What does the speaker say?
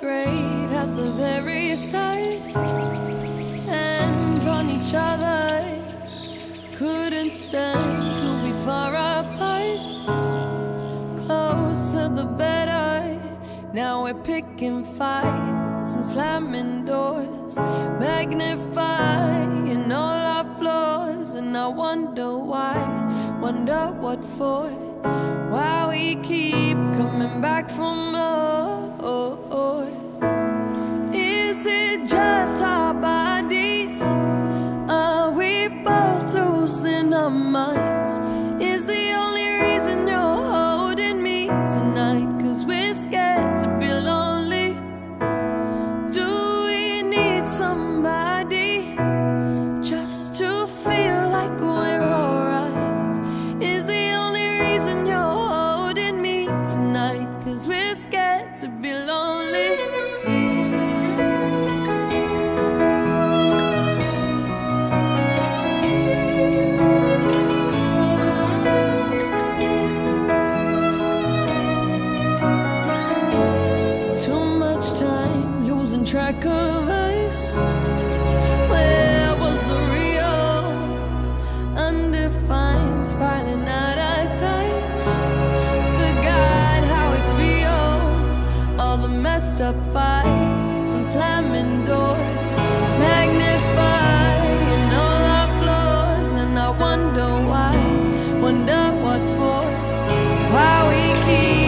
great at the very start. Hands on each other, couldn't stand to be far apart. Closer the better, now we're picking fights and slamming doors, magnifying all our flaws. And I wonder why, wonder what for, why we keep coming back for more. Is it just our bodies? Are we both losing our minds? Is the only reason you're holding me tonight 'cause we're scared to be lonely? Do we need somebody just to feel like we're alright? Is the only reason you're holding me tonight 'cause we're scared to be lonely? Track of us. Where was the real? Undefined, spiraling out of touch. Forgot how it feels. All the messed up fights and slamming doors, magnifying all our flaws. And I wonder why, wonder what for, why we keep